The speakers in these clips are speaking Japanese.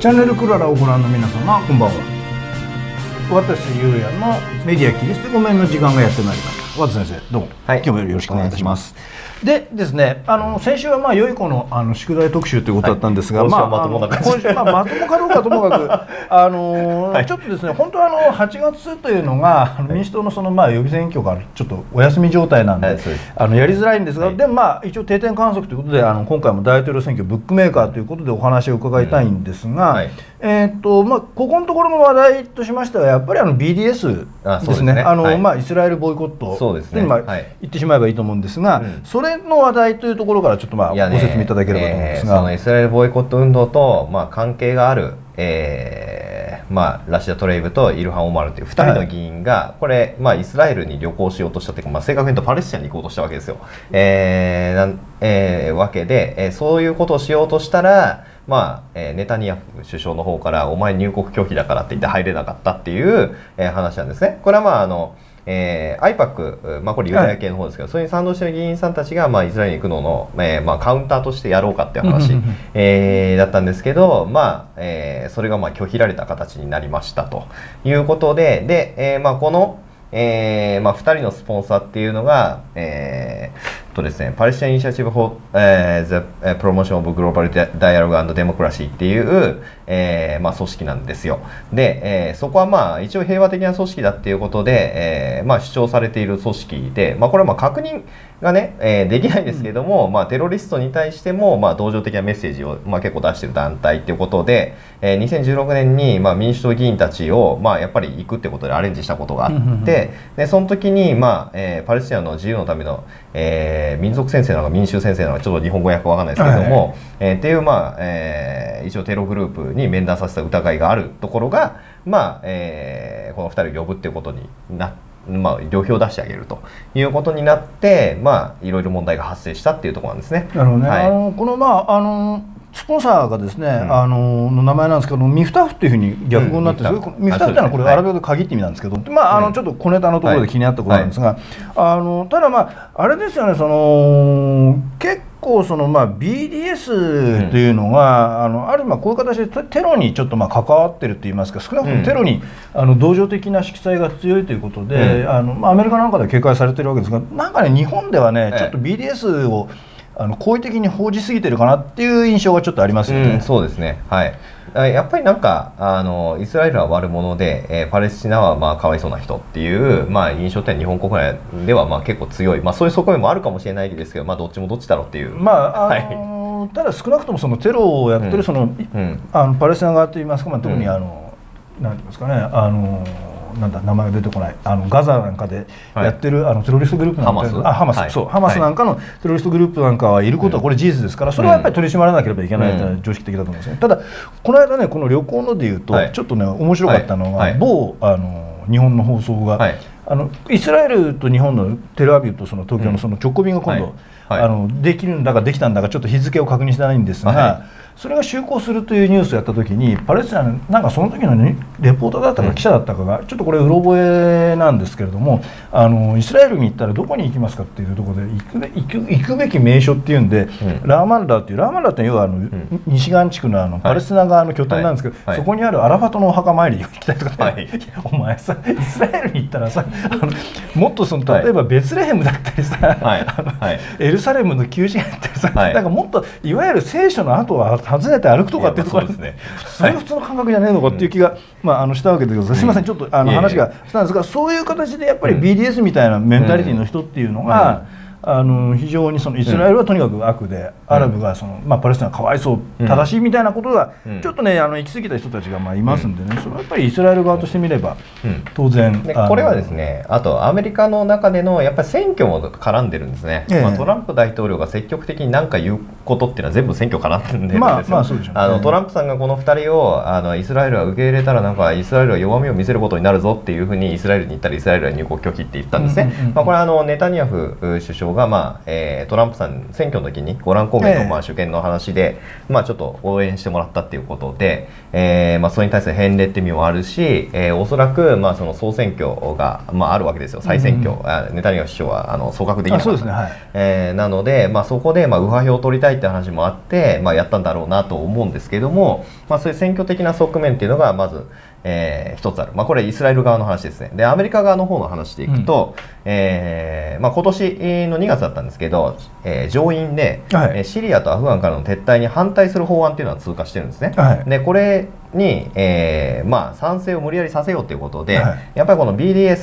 チャンネルクララをご覧の皆様、こんばんは。私ゆうやのメディアキリストごめんの時間がやってまいりました。和田先生、どうも、今日もよろしくお願いいたします。でですね、先週は良い子の宿題特集ということだったんですが、 今週はまともな感じ、 まともかどうかともかくちょっとですね、本当は8月というのが民主党の予備選挙がちょっとお休み状態なんで、やりづらいんですが、でも一応定点観測ということで今回も大統領選挙ブックメーカーということでお話を伺いたいんですが、ここのところの話題としましてはやっぱりBDS ですね、イスラエルボイコットと言ってしまえばいいと思うんですが、それの話題というところからちょっとご説明いただければと思うんですが、 そのイスラエルボイコット運動と関係があるラシダ・トレイブとイルハン・オマルという2人の議員がこれイスラエルに旅行しようとしたというか、正確に言うとパレスチナに行こうとしたわけですよ。わけで、そういうことをしようとしたらネタニヤフ首相の方からお前入国拒否だからって言って入れなかったっていう話なんですね。これはAIPAC、これユダヤ系の方ですけど、それに賛同している議員さんたちがイスラエルに行くのの、カウンターとしてやろうかっていう話だったんですけど、それが拒否られた形になりましたということで、この2人のスポンサーっていうのが、ですね、パレスチナ・イニシアチブ・フォー・ザ・プロモーション・オブ・グローバル・ダイアログ・アンド・デモクラシーっていう、組織なんですよ。で、そこは一応平和的な組織だっていうことで、主張されている組織で、これは確認がね、できないんですけれども、テロリストに対しても同情的なメッセージを結構出している団体っていうことで、2016年に民主党議員たちをやっぱり行くってことでアレンジしたことがあって、でその時にパレスチナの自由のための民族宣誓なのか民衆宣誓なのかちょっと日本語訳わかんないですけれども、っていう一応テログループに面談させた疑いがあるところがこの2人を呼ぶっていうことになって。旅費を出してあげるということになっていろいろ問題が発生したっていうところなんですね。 なるほどね。このスポンサーがですね、の名前なんですけど、ミフタフっていうふうに逆語になってるんですけど、ミフタフっていうのはこれアラビア語で鍵って意味なんですけど、ちょっと小ネタのところで気になったことなんですが、ただあれですよね、結構BDS というのが、あるこういう形でテロにちょっと関わってるといいますか、少なくともテロに同情的な色彩が強いということで、アメリカなんかで警戒されてるわけですが、なんかね日本ではねちょっと BDS を好意的に報じすぎてるかなっていう印象がちょっとありますよね。 そうですね。はい。やっぱりイスラエルは悪者で、パレスチナはかわいそうな人っていう印象って日本国内では結構強い、そういう側面もあるかもしれないですけど、どっちもどっちだろうっていう。 ただ少なくともテロをやってるパレスチナ側といいますか、特になんていうんですかね、なんだ名前が出てこない、ガザなんかでやってるテロリストグループなんか、ハマスなんかのテロリストグループなんかはいることはこれ事実ですから、それはやっぱり取り締まらなければいけないというのは常識的だと思うんですね。ただこの間ね、この旅行のでいうとちょっとね面白かったのは、某日本の放送がイスラエルと日本のテルアビブと東京の直行便が今度できるんだかできたんだかちょっと日付を確認してないんですが、それが就航するというニュースをやった時にパレスチナのなんかその時のレポーターだったか記者だったかがちょっとこれうろ覚えなんですけれども、イスラエルに行ったらどこに行きますかっていうところで行くべき名所っていうんで、ラーマンダっていう、ラーマンダって要は西岸地区のパレスチナ側の拠点なんですけど、そこにあるアラファトのお墓参りに行きたいとか、お前さイスラエルに行ったらさもっと例えばベツレヘムだったりさ、エルサレムの旧市街だったりさ、なんかもっといわゆる聖書の後は訪ねて歩くとかっていうところですね。それ普通の感覚じゃねえのかっていう気がしたわけですけど、すみませんちょっと話がしたんですが、そういう形でやっぱり BDS みたいなメンタリティの人っていうのが非常にイスラエルはとにかく悪で、アラブがパレスチナかわいそう正しいみたいなことがちょっとね行き過ぎた人たちがいますんでね、それはやっぱりイスラエル側としてみれば当然これはですね、あとアメリカの中でのやっぱり選挙も絡んでるんですね。トランプ大統領が積極的に何か言うことっていうのは全部選挙絡んでるんですよ。トランプさんがこの2人をイスラエルは受け入れたらなんかイスラエルは弱みを見せることになるぞっていうふうにイスラエルに行ったらイスラエルは入国拒否って言ったんですね。これはネタニヤフ首相が、トランプさん選挙の時にゴラン高原の主権の話で、ちょっと応援してもらったっていうことで、それに対する返礼って意味もあるし、おそらく、その総選挙が、あるわけですよ。再選挙、ネタニヤフ首相は組閣できなかった、なので、そこで、右派票を取りたいって話もあって、やったんだろうなと思うんですけども、そういう選挙的な側面っていうのがまず一つある、これイスラエル側の話ですね。でアメリカ側の方の話でいくと、今年の2月だったんですけど、上院で、シリアとアフガンからの撤退に反対する法案っていうのは通過してるんですね。でこれに、賛成を無理やりさせようということで、やっぱりこの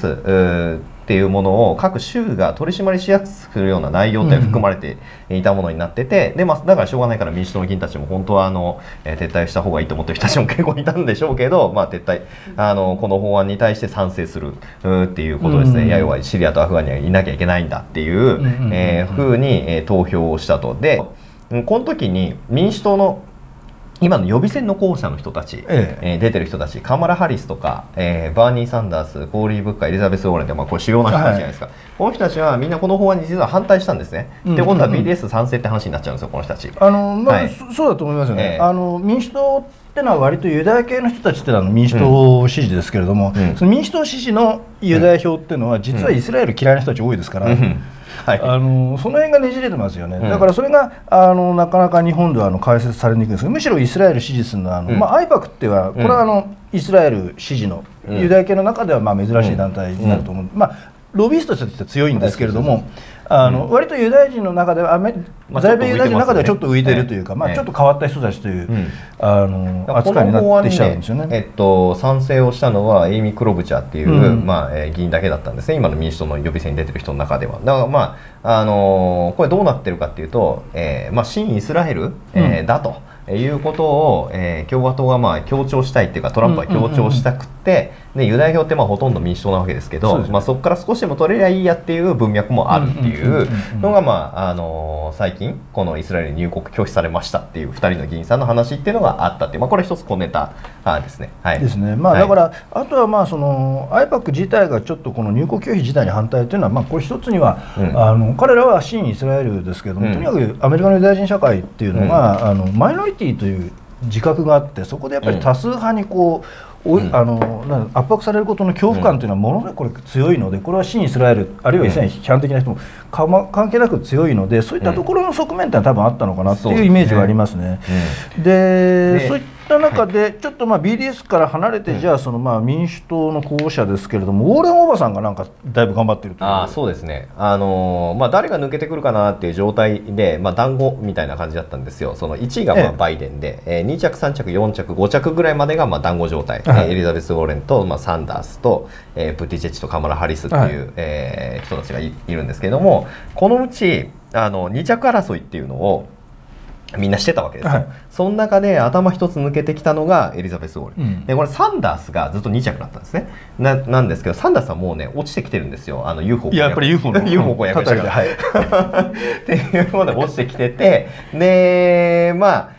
BDSっていうものを各州が取り締まりしやすくするような内容って含まれていたものになってて、でだからしょうがないから民主党の議員たちも本当は撤退した方がいいと思ってる人たちも結構いたんでしょうけど、撤退この法案に対して賛成するっていうことですね。要はシリアとアフガンにはいなきゃいけないんだっていうふうに投票をしたと。でこの時に民主党の今の予備選の候補者の人たち、出てる人たち、カマラ・ハリスとか、バーニー・サンダース、コーリー・ブッカー、エリザベス・ウォーレンって、これ主要な人たちじゃないですか、この人たちはみんなこの法案に実は反対したんですね。で今度は BDS 賛成って話になっちゃうんですよ、この人たち。 そうだと思いますよね。民主党ってのは割とユダヤ系の人たちってのは民主党支持ですけれども、その民主党支持のユダヤ票っていうのは実はイスラエル嫌いな人たち多いですから。その辺がねじれてますよね。だからそれがなかなか日本では解説されにくいんですけど、むしろイスラエル支持するのはアイパクっていうのはこれはイスラエル支持のユダヤ系の中では珍しい団体になると思う。ロビーストとしては強いんですけれども、割とユダヤ人の中では在米ユダヤ人の中ではちょっと浮いてるというか、ちょっと変わった人たちという扱いになってきちゃうんですよね。 賛成をしたのはエイミ・クロブチャーっていう議員だけだったんですね、今の民主党の予備選に出てる人の中では。だからこれどうなってるかっていうと、親イスラエルだということを共和党が強調したいっていうか、トランプは強調したくて、でユダヤ票ってほとんど民主党なわけですけど、そこから少しでも取れりゃいいやっていう文脈もあるっていうのが、最近このイスラエルに入国拒否されましたっていう2人の議員さんの話っていうのがあったっていう、これ一つ小ネタですね。 ですね。だからあとはその IPAC 自体がちょっとこの入国拒否自体に反対というのは、これ一つには彼らは親イスラエルですけれども、とにかくアメリカのユダヤ人社会っていうのがマイノリティという自覚があって、そこでやっぱり多数派に圧迫されることの恐怖感というのはものすごいこれ強いので、これは親イスラエルあるいはイスラエル批判的な人も関係なく強いので、そういったところの側面ってのは多分あったのかなっていうイメージがありますね。でそういった中でちょっとBDS から離れて、じゃあその民主党の候補者ですけれども、ウォーレン・オバさんがなんかだいぶ頑張ってるという。 そうですね。誰が抜けてくるかなっていう状態で、団子みたいな感じだったんですよ。その1位がバイデンで、2着3着4着5着ぐらいまでが団子状態、エリザベス・ウォーレンと、サンダースと、プティチェッチとカマラ・ハリスっていう、人たちがいるんですけれども、このうち2着争いっていうのをみんなしてたわけですよ。その中で頭一つ抜けてきたのがエリザベス・ウォーレン、でこれサンダースがずっと2着だったんですね。なんですけど、サンダースはもうね落ちてきてるんですよ。UFO やっぱり UFO の UFO 公約者がっていうもので落ちてきてて、で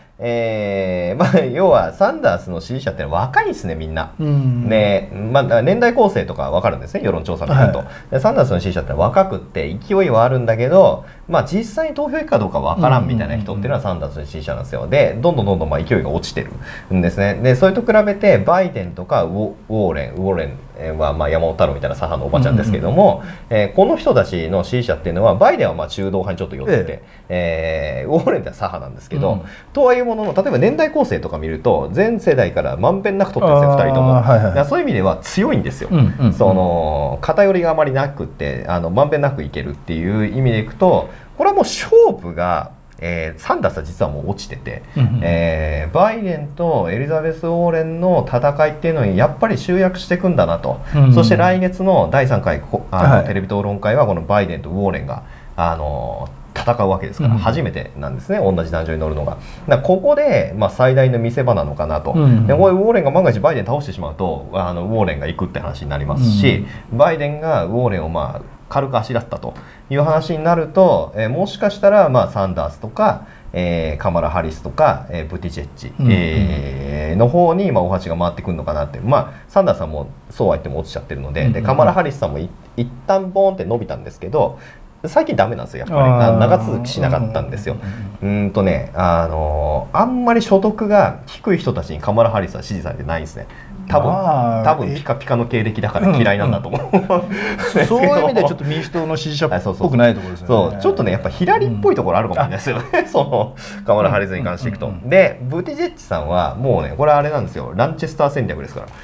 要はサンダースの支持者って若いですね、みんな。ね、年代構成とか分かるんですね、世論調査見ると。サンダースの支持者って若くって勢いはあるんだけど、実際に投票行くかどうか分からんみたいな人っていうのはサンダースの支持者なんですよ。でどんどん勢いが落ちてるんですね。でそれと比べてバイデンとかウォーレンは山本太郎みたいな左派のおばちゃんですけども、この人たちの支持者っていうのはバイデンは中道派にちょっと寄ってて、ウォーレンって左派なんですけど、とはいえものの、例えば年代構成とか見ると全世代からまんべんなく取ってるんですよ、2人とも。そういう意味では強いんですよ。その偏りがあまりなくってまんべんなくいけるっていう意味でいくと、これはもう勝負がサンダースは実はもう落ちてて、バイデンとエリザベス・ウォーレンの戦いっていうのにやっぱり集約していくんだなと。そして来月の第3回テレビ討論会はこのバイデンとウォーレンが戦うわけですから、初めてなんですね、同じ壇上に乗るのが。ここで最大の見せ場なのかなと。でこれウォーレンが万が一バイデン倒してしまうとウォーレンが行くって話になりますし、バイデンがウォーレンを軽くあしらったという話になると、もしかしたらサンダースとか、カマラ・ハリスとか、ブティチェッチ、の方にお箸が回ってくるのかなって。サンダースさんもそうは言っても落ちちゃってるので、カマラ・ハリスさんも一旦ボーンって伸びたんですけど、 最近ダメなんですよやっぱり長続きしなかったんですよ。あんまり所得が低い人たちにカマラ・ハリスは支持されてないんですね。多分ピカピカの経歴だから嫌いなんだと思う。 そういう意味でちょっと民主党の支持者っぽくないところですよね。 そうちょっとねやっぱヒラリーっぽいところあるかもしれないですよね。そのカマラ・ハリスに関していくと。でブティジェッジさんはもうねこれあれなんですよ、ランチェスター戦略ですから、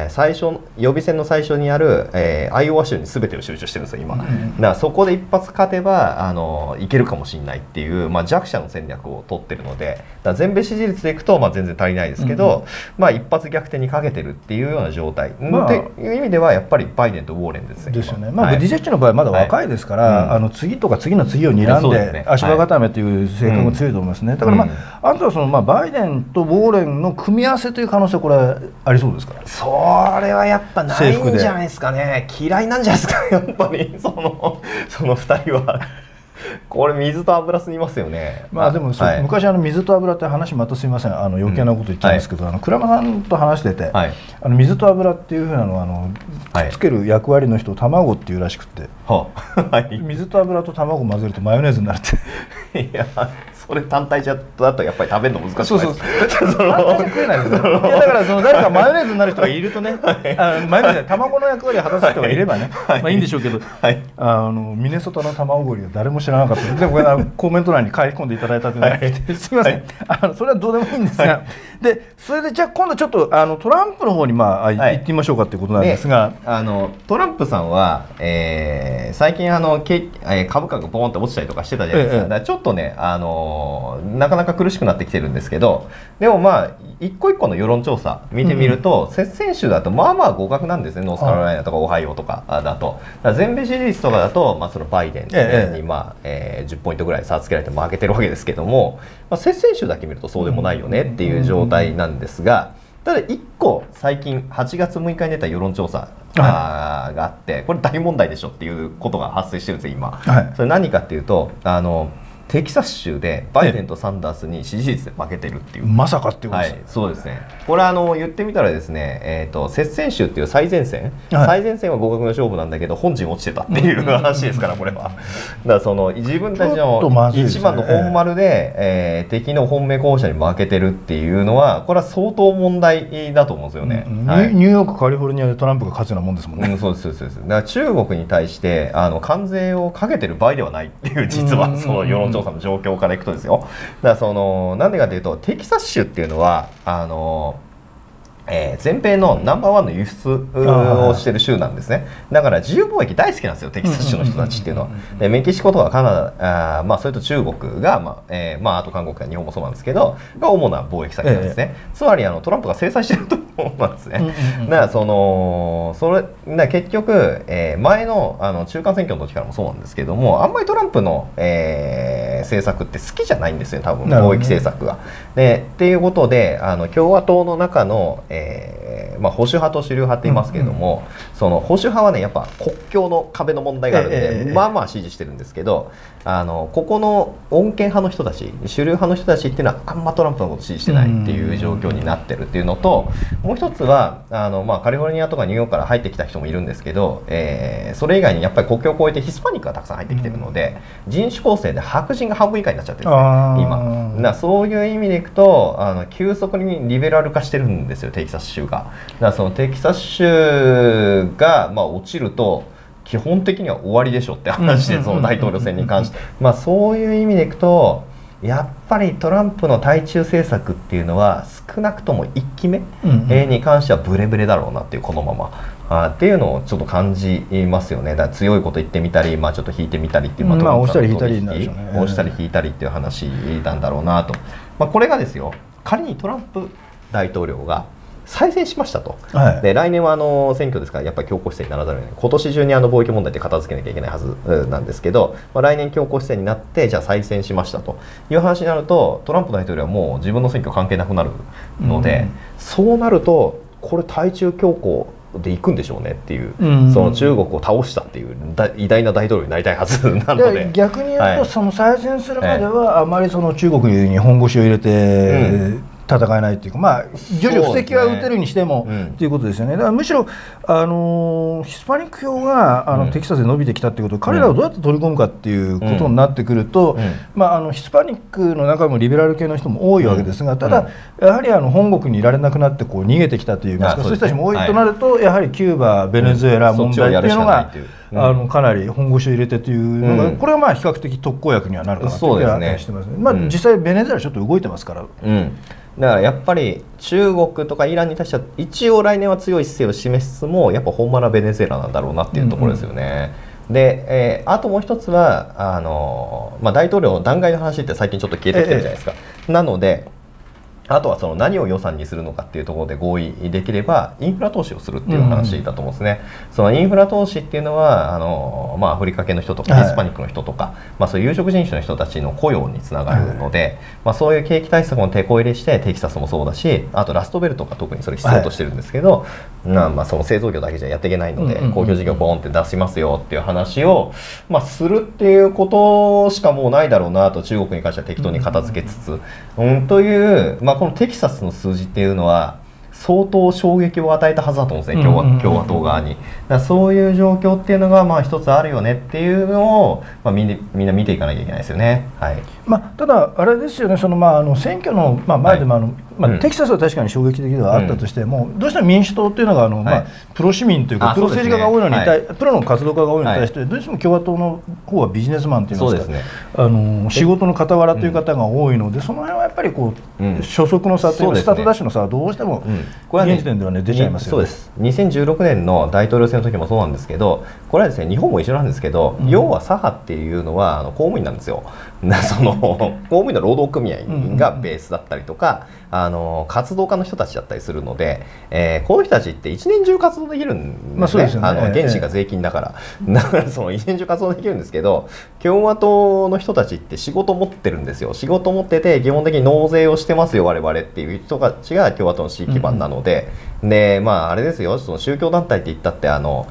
最初予備選の最初にある、アイオワ州に全てを集中してるんですよ今。だからそこで一発勝てばいけるかもしれないっていう、弱者の戦略を取ってるので、だから全米支持率でいくと、全然足りないですけど、一発逆転にかけてるっていうような状態、っていう意味ではやっぱりバイデンとウォーレンですね。 ですよね。ブティジェッジの場合まだ若いですから、次とか次の次を睨んで足場固めという性格も強いと思いますね。だからあとはそのバイデンとウォーレンの組み合わせという可能性これありそうですか。 それはやっぱないんじゃないですかね。嫌いなんじゃないですかやっぱりその2人は。これ水と油吸いますよね。 でも昔水と油って話またすみません余計なこと言っちゃうんですけど、倉間さんと話してて、水と油っていうふうなのはくっつける役割の人を卵っていうらしくて、水と油と卵を混ぜるとマヨネーズになるって。 いやそれ単体だとやっぱり食べるの難しい。 そう単体じゃ食えないですよ。だから誰かマヨネーズになる人がいるとね、マヨネーズで卵の役割を果たす人がいればね、いいんでしょうけど、ミネソタの卵掘りは誰も知らなかった。でもコメント欄に書き込んでいただいたというのがすみません、それはどうでもいいんですが、でそれでじゃあ今度ちょっとトランプの方に行ってみましょうかということなんですが、 トランプさんは最近株価がボーンって落ちたりとかしてたじゃないですか。だからちょっとねなかなか苦しくなってきてるんですけど、でも一個一個の世論調査見てみると、接戦州だと互角なんですね。ノースカロライナとかオハイオとかだと。全米支持率とかだと、そのバイデンに10ポイントぐらい差つけられて負けてるわけですけども、接戦州だけ見るとそうでもないよねっていう状態なんですが、ただ1個最近8月6日に出た世論調査があって、これ大問題でしょっていうことが発生してるんですよ今。それ何かっていうとテキサス州でバイデンとサンダースに支持率で負けてるっていう。 まさかっていうことですね。 そうですね。これ言ってみたらですね、接戦州っていう最前線は互角の勝負なんだけど本陣落ちてたっていう話ですから、これは。だから自分たちの一番の本丸で、敵の本命候補者に負けてるっていうのは、これは相当問題だと思うんですよね。 ニューヨークカリフォルニアでトランプが勝つようなもんですもんね。 そうです。だから中国に対して関税をかけてる場合ではないっていう、実はその世論調査の状況からいくとですよ。だからなんでかというと、テキサス州っていうのは全米のナンバーワンの輸出をしてる州なんですね。だから自由貿易大好きなんですよテキサス州の人たちっていうのは。でメキシコとかカナダそれと中国が、あと韓国や日本もそうなんですけどが主な貿易先なんですね。つまりトランプが制裁してると思うんですね。だから結局、前の中間選挙の時からもそうなんですけども、あんまりトランプの、政策って好きじゃないんですよ多分、貿易政策が。っていうことで共和党の中の保守派と主流派って言いますけれども、その保守派はねやっぱ国境の壁の問題があるんで、支持してるんですけど、ここの穏健派の人たち、主流派の人たちっていうのはあんまトランプのこと支持してないっていう状況になってるっていうのと、もう一つはカリフォルニアとかニューヨークから入ってきた人もいるんですけど、それ以外にやっぱり国境を越えてヒスパニックがたくさん入ってきてるので、人種構成で白人が半分以下になっちゃってるんですね今。そういう意味でいくと急速にリベラル化してるんですよテキサス州が。だからそのテキサス州が落ちると基本的には終わりでしょって話で、その大統領選に関してそういう意味でいくとやっぱりトランプの対中政策っていうのは少なくとも1期目に関してはブレブレだろうなっていう、このままっていうのをちょっと感じますよね。だから強いこと言ってみたり、ちょっと引いてみたりっていう、 押したり引いたりになるでしょうね。 押したり引いたりっていう話なんだろうなと。これがですよ、仮にトランプ大統領が再選しましたと、で来年は選挙ですからやっぱり強硬姿勢にならざるを得ない。今年中に貿易問題って片付けなきゃいけないはずなんですけど、来年強硬姿勢になってじゃあ再選しましたという話になると、トランプ大統領はもう自分の選挙関係なくなるので、そうなるとこれ対中強硬で行くんでしょうねっていう、その中国を倒したっていう偉大な大統領になりたいはずなので、 逆に言うと、その再選するまではあまりその中国に本腰を入れて、 戦えないっていうか、まあ徐々布石は打てるにしてもっていうことですよね。だからむしろヒスパニック票がテキサスで伸びてきたっていうこと、彼らをどうやって取り込むかっていうことになってくると、まあヒスパニックの中もリベラル系の人も多いわけですが、ただやはり本国にいられなくなってこう逃げてきたといいますか、そういう人たちも多いとなると、やはりキューバ、ベネズエラ問題っていうのがかなり本腰を入れてというのが、これはまあ比較的特効薬にはなるかなという気がしてますね。まあ実際ベネズエラちょっと動いてますから。 だからやっぱり中国とかイランに対しては一応来年は強い姿勢を示しつつも、やっぱ本場はベネズエラなんだろうなっていうところですよね。で、あともう一つはまあ、大統領の弾劾の話って最近ちょっと消えてきてるじゃないですか。なのであとはその何を予算にするのかっていうところで合意できればインフラ投資をするっていう話だと思うんですね。そのインフラ投資っていうのはまあ、アフリカ系の人とかヒスパニックの人とか、まあ、そういう有色人種の人たちの雇用につながるので、まあ、そういう景気対策も手こ入れしてテキサスもそうだし、あとラストベルとか特にそれ必要としてるんですけど、まあ、その製造業だけじゃやっていけないので公共事業ボーンって出しますよっていう話を、まあ、するっていうことしかもうないだろうなと、中国に関しては適当に片付けつつ、という、まあこのテキサスの数字っていうのは相当衝撃を与えたはずだと思うんですね、共和党側に。だからそういう状況っていうのがまあ一つあるよねっていうのを、まあ、みんな見ていかなきゃいけないですよね。はい。 まあ、ただあれですよね、そのまあ選挙の前でもまあ、テキサスは確かに衝撃的ではあったとしても、どうしても民主党っていうのがまあ、プロ市民というかプロ政治家が多いのにプロの活動家が多いのに対して、どうしても共和党の方はビジネスマンっていいますか、仕事の傍らという方が多いので、その辺はやっぱりこう初速の差というかスタートダッシュの差はどうしても現時点ではね出ちゃいますよね。 そうです。2016年の大統領選の時もそうなんですけど、これはですね日本も一緒なんですけど、要は左派っていうのは公務員なんですよ。その公務員の労働組合がベースだったりとか、活動家の人たちだったりするので、この人たちって一年中活動できるんですね。原資が税金だから、その一年中活動できるんですけど、共和党の人たちって仕事持ってるんですよ。仕事持ってて基本的に納税をしてますよ我々っていう人たちが共和党の支持基盤なので、でまああれですよ、その宗教団体って言ったって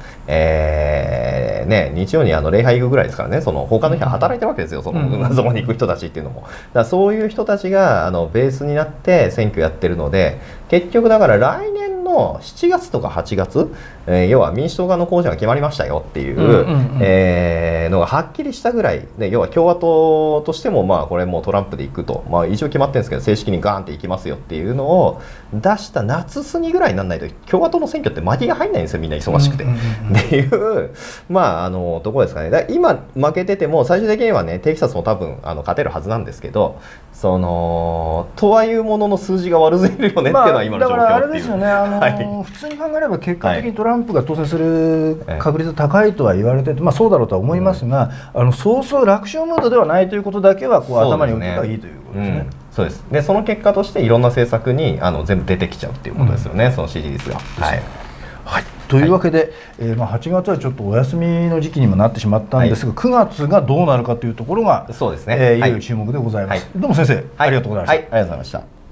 日曜に礼拝行くぐらいですからね、その他の日は働いてるわけですよ、そこに行く人たちっていうのも。だからそういう人たちがベースになって選挙やってるので、結局だから来年の7月とか8月、要は民主党側の候補者が決まりましたよっていうのがはっきりしたぐらいで、要は共和党としてもまあこれもうトランプでいくと、まあ、一応決まってるんですけど正式にガーンっていきますよっていうのを出した夏過ぎぐらいにならないと共和党の選挙って巻きが入んないんですよ、みんな忙しくて。っていうまあところですかね。だから今負けてても最終的にはねテキサスも多分勝てるはずなんですけど、そのとはいうものの数字が悪すぎるよねっていうのは今の状況っていう。 だからあれですよね、普通に考えれば結果的にトランプが当選する確率高いとは言われてて、まあそうだろうとは思いますが、そうそう楽勝ムードではないということだけはこう頭に置いておけばいいということですね。 そうです。でその結果としていろんな政策に全部出てきちゃうっていうことですよね、その支持率が。 はい、というわけで、8月はちょっとお休みの時期にもなってしまったんですが、9月がどうなるかというところが、 そうですね、 いよいよ注目でございます。どうも先生、ありがとうございました。 ありがとうございました。